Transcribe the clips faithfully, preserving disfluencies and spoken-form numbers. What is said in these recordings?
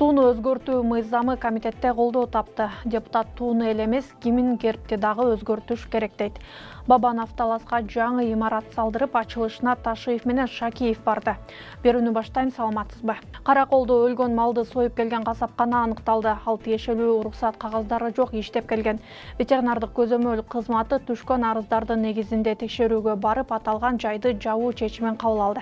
Тууну өзгөртүү мыйзамы комитетте колдоо тапты. Депутат тууну эле эмес, кимин керпти дагы өзгөртүш керек дейт. Бабанов Таласка жаңы имарат салдырып, ачылышына Ташиев менен Шакиев барды. Берүүнү баштайм, саламатсызбы? Караколдо өлгөн малды союп келген касапкана аныкталды. Ал тиешелүү уруксат кагаздары жок, иштеп келген. Ветеринардык көзөмөл кызматы түшкөн арыздардын негизинде текшерүүгө барып, аталган жайды жабуу чечимин кабыл алды.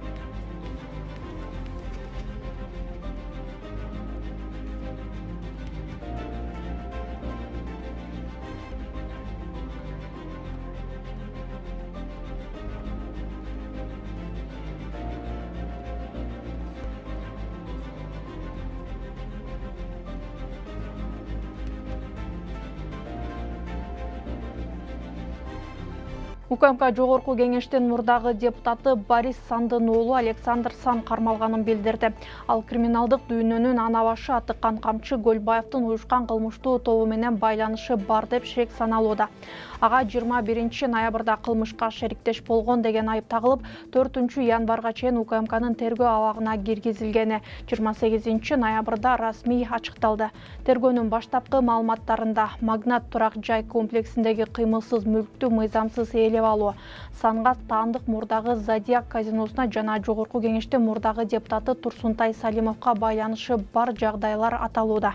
УКМК жогорку кеңештин мурдагы депутаты Борис Сандын уулу Александр Сан кармалганын билдирди. Ал криминалдык дүйнөнүн ана башы Атыкан Камчы Гөлбаевдин уюшкан кылмыштуу тобу менен байланышы бар деп шек саналууда. Ага жыйырма биринчи ноябрда кылмышка шериктеш болгон деген айып тагылып, төртүнчү январга чейин УКМКнын тергөө абагына киргизилгени жыйырма сегизинчи ноябрда расмий ачыкталды. Тергөөнүн баштапкы маалыматтарында Магнат турак жай комплексиндеги кыймылсыз мүлктү мыйзамсыз ээлеп алуу, Санга таандык мурдагы Зодиак казиносуна жана жогорку кеңештин мурдагы депутаты Турсунтай Салимовго байланышы бар жагдайлар аталууда.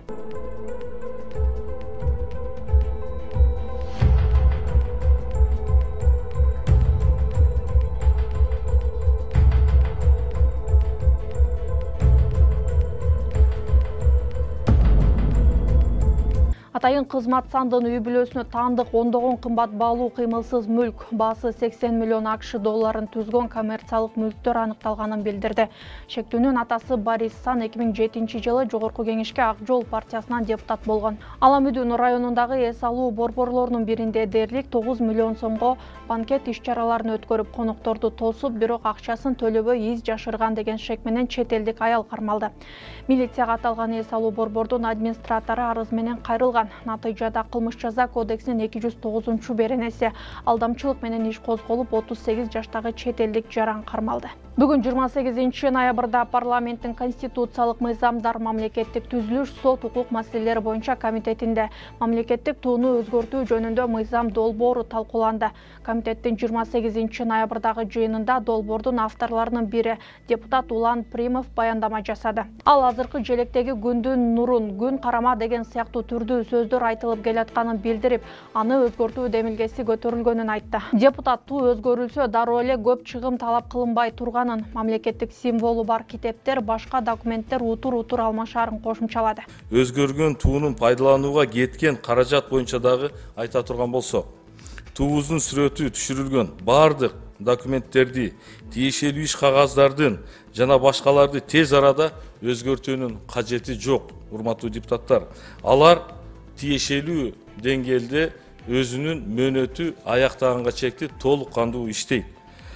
Атайын кызмат Сандын үй бүлөсүнө таандык ондогон кымбат баалуу кыймылсыз мүлк, баасы сексен миллион акш долларын түзгөн коммерциялык мүлктөр аныкталганын билдирди. Шектүүнүн атасы Борис Сан эки миң жетинчи жылы жогорку кеңешке Ак Жол партиясынан депутат болгон. Аламүдүн районундагы эс алуу борборлорунун биринде дээрлик тогуз миллион сомго банкет иш-чараларын өткөрүп, конокторду тосуп, бирок акчасын төлөбөй из жашырган деген шек менен чет элдик аял кармалды. Милицияга аталган эс алуу борбордун администратору арыз менен кайрылган. Натыйжада кылмыш жаза кодексинин эки жүз тогузунчу беренеси алдамчылык менен иш козголуп, отуз сегиз жаштагы чет элдик жаран кармалды. Бүгүн жыйырма сегизинчи ноябрда парламенттин конституциялык мыйзамдар, мамлекеттик түзүлүш, сот укук маселелери боюнча комитетинде мамлекеттик тууну өзгөртүү жөнүндө мыйзам долбоору талкууланды. Комитеттин жыйырма сегизинчи ноябрдагы жыйынында долбоордун авторлорунун бири депутат Улан Примов баяндама жасады. Ал азыркы желектеги күндүн нурун, күн карама деген сыяктуу түрдүү сөздөр айтылып келатканын билдирип, аны өзгөртүү демилгеси көтөрүлгөнүн айтты. Депутат туу өзгөрүлсө дароо эле көп чыгым талап кылынбай турганын, мамлекеттик символу бар китептер, башка документтер утур-утур алмашаарын кошумчалады. Өзгөргөн туунун пайдаланууга кеткен каражат боюнча дагы айта турган болсок, туубуздун сүрөтү түшүрүлгөн бардык документтерди, тиешелүү иш кагаздардын жана башкаларды тез арада өзгөртүүнүн кажети жок, урматтуу депутаттар. Алар тиешелүү деңгээлде өзүнүн мөөнөтү аяктаганга чейин толук кандуу иштейт.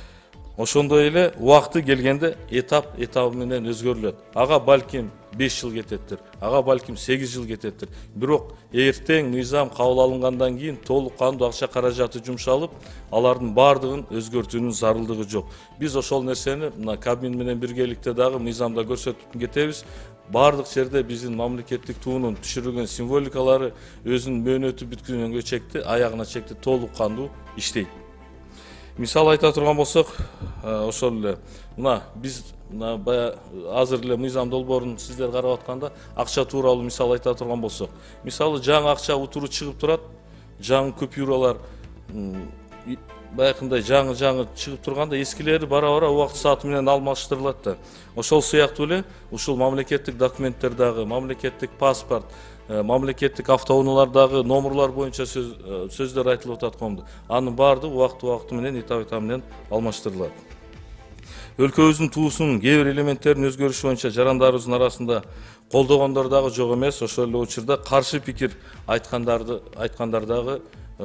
Ошондой эле убакыты келгенде этап этабы менен өзгөрүлөт. Ага балким беш жыл кететтир, ага балким сегиз жыл кететтир. Бирок эртең мыйзам кабыл алынгандан кийин толук кандуу акча каражаты жумшалып, алардын бардыгын өзгөртүүнүн зарылдыгы жок. Биз ошол нерсени мына Кабмин менен биргеликте дагы мыйзамда көрсөтүп кетебиз. Бардык жерде биздин мамлекеттик туунун түшүрүлгөн символикалары өзүнүн мөөнөтү бүткүнгө чекти, аягына чекти толук кандуу иштейт. Мисал айта турган болсок, ошол эле мына биз мына бая азыр эле мыйзам долбоорун сиздер карап атканда акча тууралуу мисал айта турган болсок, мисалы жаңы акча утуру чыгып турат, жаңы купюралар баягындай жаңы-жаңы чыгып турганда эскилери бара-бара убакыт сааты менен алмаштырылат да. Ошол сыяктуу эле ушул мамлекеттик документтер дагы, мамлекеттик паспорт, мамлекеттик автоунаалардагы номерлар боюнча сөздөр айтылып атат коомдо. Анын баардыгы убакыт-убакыты менен этап-этап менен алмаштырылат. Өлкөбүздүн туусунун кээ бир элементтерин өзгөрүш боюнча жарандарыбыздын арасында колдогондор дагы жок эмес. Ошол эле учурда каршы пикир айткандарды айткандар дагы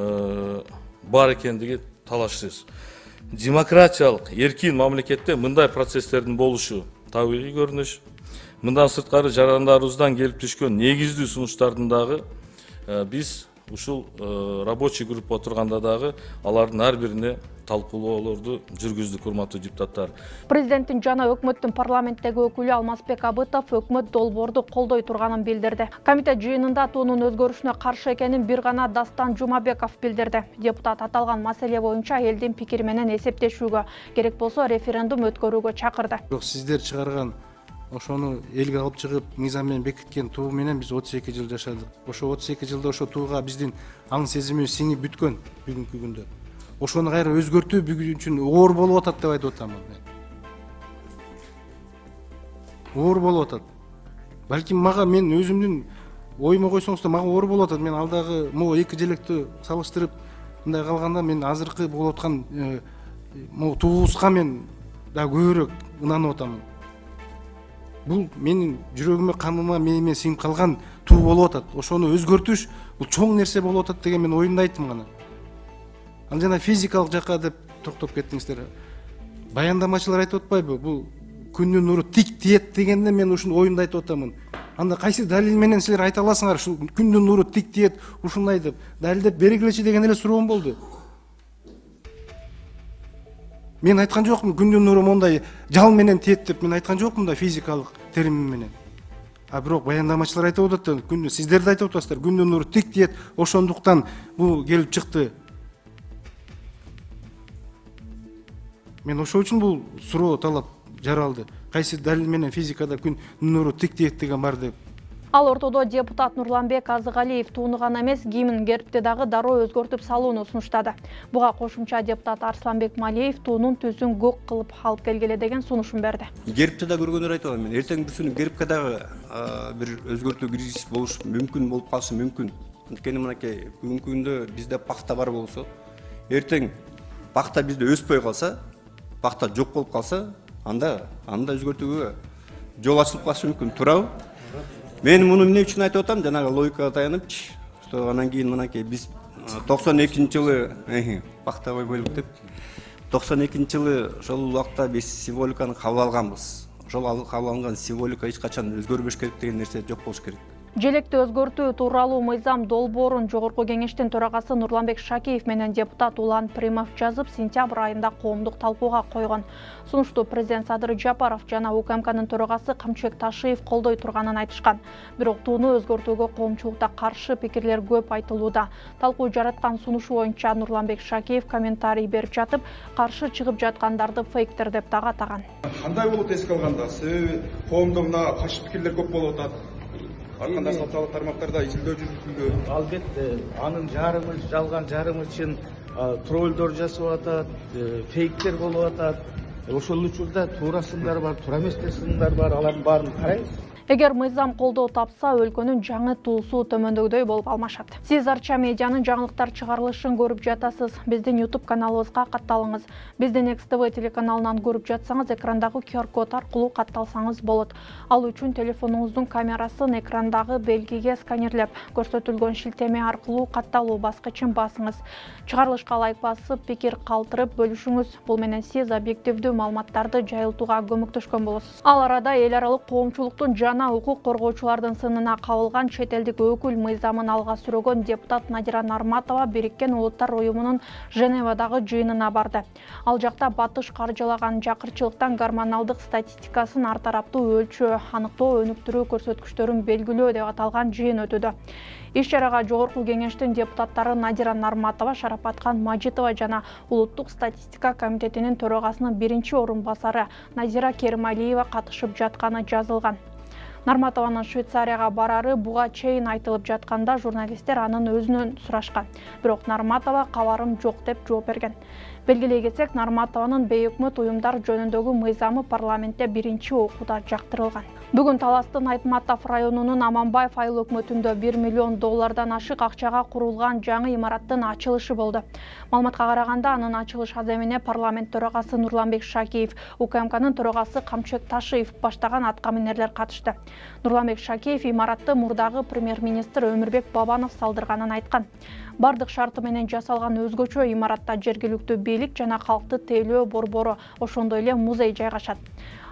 бар экендиги талашсыз. Демократиялык, эркин мамлекетте мындай процесстердин болушу табигый көрүнүш. Мындан сырткары жарандарыбыздан келип түшкөн негиздүү сунуштардын дагы биз ушул рабочий группа отурганда дагы алардын ар бирине талкуулоолорду жүргүздүк, урматтуу депутаттар. Президенттин жана өкмөттүн парламенттеги өкүлү Алмазбек Абытов өкмөт долбоорду колдой турганын билдирди. Комитет жыйынында туунун өзгөрүшүнө каршы экенин бир гана Дастан Жумабеков билдирди. Депутат аталган маселе боюнча элдин пикири менен эсептешүүгө, керек болсо референдум өткөрүүгө чакырды. Бирок сиздер чыгарган ошону элге алып чыгып, мыйзам менен бекиткен туу менен биз отуз эки жыл жашадык. Ошо отуз эки жылда ошо тууга биздин аң сезимибиз сиңип бүткөн бүгүнкү күндө. Ошону кайра өзгөртүү бүгүн үчүн оор болуп атат деп айтып атам. Оор болуп атат. Балким мага мен өзүмдүн оюма койсоңуз да мага оор болуп атат. Мен алдагы могу эки желекти салыштырып мындай калганда мен азыркы болуп аткан могу туубузга мен да көбүрөөк ынанып атам. Бул менин жүрөгүмө, каныма, мээме сиңип калган туу болуп атат. Ошону өзгөртүш бул чоң нерсе болуп атат деген мен оюмду айттым гана. Ал жана физикалык жакка деп токтоп кеттиңиздер. Баяндамачылар айтып атпайбы? Бул күндүн нуру тик тиет дегенде мен ушуну оюмду айтып атамын. Анда кайсы далил менен силер айта аласыңар ушул күндүн нуру тик тиет ушундай деп далилдеп бергилечи деген эле суроом болду. Мен айткан жокмун күндүн нуру мондай жал менен тиет деп мен айткан жокмун да физикалык термин менен. А бирок баяндамачылар айтып атат, күндүн сиздер да айтып атасыздар, күндүн нуру тик тиет, ошондуктан бул келип чыкты. Мен ошол үчүн бул суроо талап жаралды. Кайсы далил менен физикада күн нуру тик тиет деген бар деп. Ал ортодо депутат Нурланбек Азыгалиев тууну гана эмес, гимн гербти дагы дароо өзгөртүп салууну сунуштады. Буга кошумча депутат Арсланбек Малиев туунун түсүн көк кылып алып келгиле деген сунушун берди. Гербти да көргөндөр айтып атам. Мен эртең бүрсүнү гербке дагы бир өзгөртүү киргизиш болуш мүмкүн болуп калышы мүмкүн. Анткени мынакей бүгүнкү күндө бизде пахта бар болсо, эртең пахта бизде өспөй калса, пахта жок болуп калса, анда анда өзгөртүүгө жол ачылып калышы мүмкүн. Туурабы? Мен муну эмне үчүн айтып атам? Жанагы логикага таянып, что анан кийин мынакей биз токсон экинчи жылы пахта бөлүп деп токсон экинчи жылы ошол убакта биз символиканы кабыл алганбыз. Ошол кабыл алган символика эч качан өзгөрбөш керек деген нерсе жок болуш керек. Желекти өзгөртүү тууралуу мыйзам долбоорун Жогорку Кеңештин төрагасы Нурланбек Шакиев менен депутат Улан Примов жазып, сентябрь айында коомдук талкууга койгон. Сунушту президент Садыр Жапаров жана УКМКнын төрагасы Камчыбек Ташиев колдой турганын айтышкан. Бирок тууну өзгөртүүгө коомчулукта каршы пикирлер көп айтылууда. Талкуу жараткан сунушу боюнча Нурланбек Шакиев комментарий берип жатып, каршы чыгып жаткандарды фейктер деп дагы атаган. Кандай болот эске алганда, коомдо мына каршы пикирлер көп болуп атат. Ар кандай социалдык тармактарда изилдөө жүргүзүлдү. Албетте, анын жарымы жалган, жарымы чын троллдор жасап атат, фейктер болуп атат. Ошол учурда туура сындар бар, туура эмес сындар бар, алардын баарын карайбыз. Эгер мыйзам колдоо тапса, өлкөнүн жаңы туусу төмөндөгдөй болуп алмашат. Сиз Арча медианын жаңылыктар чыгарылышын көрүп жатасыз. Биздин YouTube каналыбызга катталыңыз. Биздин Экс Тэ Вэ телеканалынан көрүп жатсаңыз, экрандагы Q R код аркылуу катталсаңыз болот. Ал үчүн телефонуңуздун камерасын экрандагы белгиге сканерлеп, көрсөтүлгөн шилтеме аркылуу катталуу баскычын басыңыз. Чыгарылышка лайк басып, пикир калтырып бөлүшүңүз. Бул менен сиз объективдүү маалыматтарды жайылтууга көмөктөшкөн болосуз. Ал арада эл аралык коомчулуктун жана укук коргоочулардын сынына кабылган чет элдик өкүл мыйзамын алга сүрөгөн депутат Надира Нарматова Бириккен Улуттар уюмунун Женевадагы жыйынына барды. Ал жакта батыш каржылаган жакырчылыктан гормоналдык статистикасын ар тараптуу өлчөө, аныктоо, өнүктүрүү көрсөткүчтөрүн белгилөө деп аталган жыйын өтүүдө. Иш чарага Жогорку Кеңештин депутаттары Надира Нарматова, Шарапаткан Мажитова жана Улуттук статистика комитетинин төрагасынын биринчи орун басары Назира Керималиева катышып жатканы жазылган. Нарматованын Швейцарияга барары буга чейин айтылып жатканда журналисттер анын өзүнөн сурашкан. Бирок Нарматова кабарым жок деп жооп берген. Белгилей кетсек, Нарматованын бейөкмөт уюмдар жөнүндөгү мыйзамы парламентте биринчи окууда жактырылган. Бүгүн Таластын Айтматов районунун Аманбаев айыл өкмөтүндө бир миллион доллардан ашык акчага курулган жаңы имараттын ачылышы болду. Маалыматка караганда, анын ачылыш аземине парламент төрагасы Нурланбек Шакиев, УКМКнын төрагасы Камчыбек Ташиев баштаган аткаминерлер катышты. Нурланбек Шакиев имаратты мурдагы премьер-министр Өмүрбек Бабанов салдырганын айткан. Бардык шарты менен жасалган өзгөчө имаратта жергиликтүү бийлик жана калкты тейлөө борбору, ошондой эле музей жайгашат.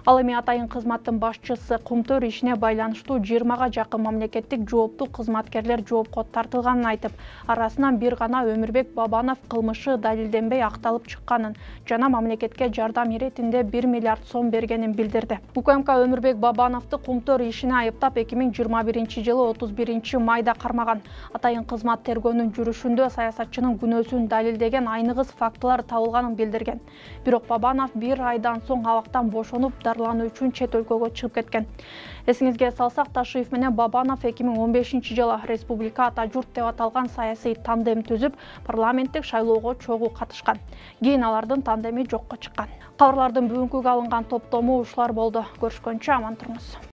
Ал эми атайын кызматтын башчысы Кумтөр ишине байланыштуу жыйырмага жакын мамлекеттик жооптуу кызматкерлер жоопко тартылганын айтып, арасынан бир гана Өмүрбек Бабанов кылмышы далилденбей акталып чыкканын жана мамлекетке жардам иретинде бир миллиард сом бергенин билдирди. УКМК Өмүрбек Бабановду Кумтөр ишине айыптап эки миң жыйырма биринчи жылы отуз биринчи майда кармаган. Атайын кызмат тергөөнүн жүрүшүндө саясатчынын күнөөсүн далилдеген айныгыс фактылар табылганын билдирген. Бирок Бабанов бир айдан соң абактан бошонуп, дарылануу үчүн чет өлкөгө чыгып кеткен. Эсиңизге салсак, Ташиев менен Бабанов эки миң он бешинчи жылы Республика ата журт деп аталган саясий тандем түзүп, парламенттик шайлоого чогуу катышкан. Кийин алардын тандеми жокко чыккан. Кабарлардын бүгүнкүгө алынган топтому ушулар болду. Көрүшкөнчө аман туруңуз.